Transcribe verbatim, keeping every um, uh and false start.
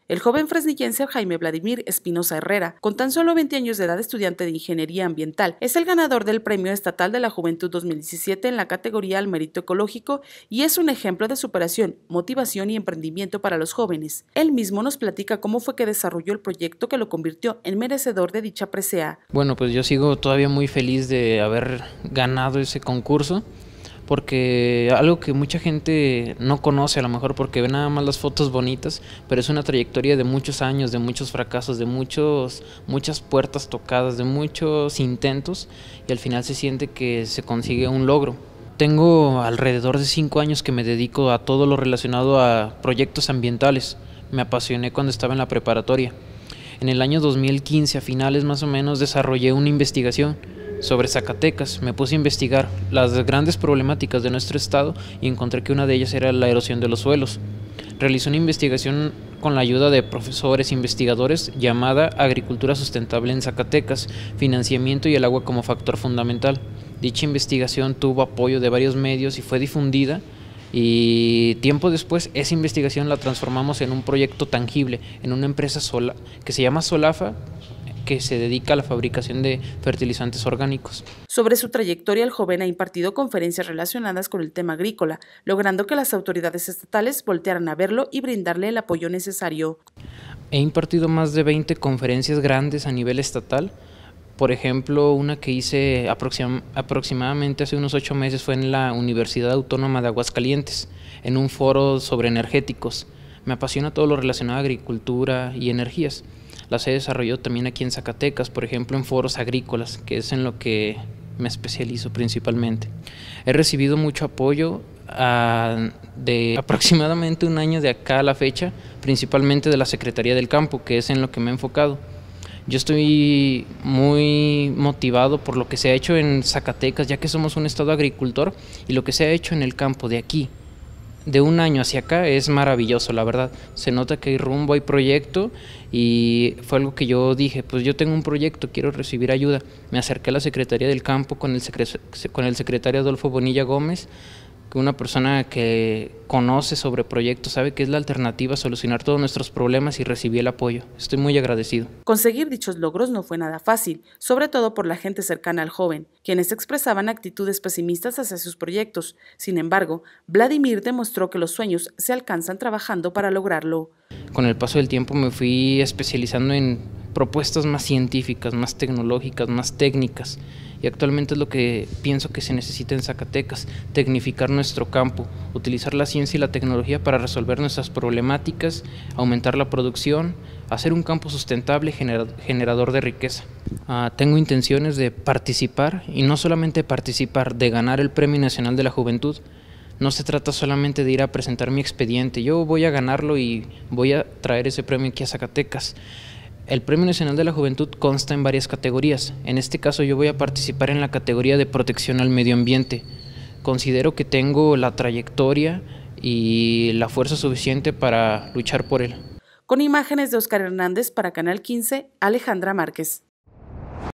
El joven fresnillense Jaime Vladimir Espinosa Herrera, con tan solo veinte años de edad, estudiante de Ingeniería Ambiental, es el ganador del Premio Estatal de la Juventud dos mil diecisiete en la categoría al Mérito Ecológico y es un ejemplo de superación, motivación y emprendimiento para los jóvenes. Él mismo nos platica cómo fue que desarrolló el proyecto que lo convirtió en merecedor de dicha presea. Bueno, pues yo sigo todavía muy feliz de haber ganado ese concurso, porque algo que mucha gente no conoce a lo mejor porque ve nada más las fotos bonitas, pero es una trayectoria de muchos años, de muchos fracasos, de muchos, muchas puertas tocadas, de muchos intentos, y al final se siente que se consigue un logro. Tengo alrededor de cinco años que me dedico a todo lo relacionado a proyectos ambientales. Me apasioné cuando estaba en la preparatoria. En el año dos mil quince, a finales más o menos, desarrollé una investigación sobre Zacatecas. Me puse a investigar las grandes problemáticas de nuestro estado y encontré que una de ellas era la erosión de los suelos. Realicé una investigación con la ayuda de profesores e investigadores llamada Agricultura Sustentable en Zacatecas, Financiamiento y el agua como factor fundamental. Dicha investigación tuvo apoyo de varios medios y fue difundida, y tiempo después esa investigación la transformamos en un proyecto tangible, en una empresa sola que se llama Solafa, que se dedica a la fabricación de fertilizantes orgánicos. Sobre su trayectoria, el joven ha impartido conferencias relacionadas con el tema agrícola, logrando que las autoridades estatales voltearan a verlo y brindarle el apoyo necesario. He impartido más de veinte conferencias grandes a nivel estatal. Por ejemplo, una que hice aproxim- aproximadamente hace unos ocho meses fue en la Universidad Autónoma de Aguascalientes, en un foro sobre energéticos. Me apasiona todo lo relacionado a agricultura y energías. Las he desarrollado también aquí en Zacatecas, por ejemplo en foros agrícolas, que es en lo que me especializo principalmente. He recibido mucho apoyo uh, de aproximadamente un año de acá a la fecha, principalmente de la Secretaría del Campo, que es en lo que me he enfocado. Yo estoy muy motivado por lo que se ha hecho en Zacatecas, ya que somos un estado agricultor, y lo que se ha hecho en el campo de aquí, de un año hacia acá, es maravilloso, la verdad. Se nota que hay rumbo, hay proyecto, y fue algo que yo dije, pues yo tengo un proyecto, quiero recibir ayuda. Me acerqué a la Secretaría del Campo con el, secre- con el secretario Adolfo Bonilla Gómez, que una persona que conoce sobre proyectos, sabe que es la alternativa a solucionar todos nuestros problemas, y recibí el apoyo. Estoy muy agradecido. Conseguir dichos logros no fue nada fácil, sobre todo por la gente cercana al joven, quienes expresaban actitudes pesimistas hacia sus proyectos. Sin embargo, Vladimir demostró que los sueños se alcanzan trabajando para lograrlo. Con el paso del tiempo me fui especializando en propuestas más científicas, más tecnológicas, más técnicas, y actualmente es lo que pienso que se necesita en Zacatecas: tecnificar nuestro campo, utilizar la ciencia y la tecnología para resolver nuestras problemáticas, aumentar la producción, hacer un campo sustentable, generador de riqueza. Uh, tengo intenciones de participar, y no solamente participar, de ganar el Premio Nacional de la Juventud. No se trata solamente de ir a presentar mi expediente, yo voy a ganarlo y voy a traer ese premio aquí a Zacatecas. El Premio Nacional de la Juventud consta en varias categorías. En este caso yo voy a participar en la categoría de protección al medio ambiente. Considero que tengo la trayectoria y la fuerza suficiente para luchar por él. Con imágenes de Oscar Hernández para Canal quince, Alejandra Márquez.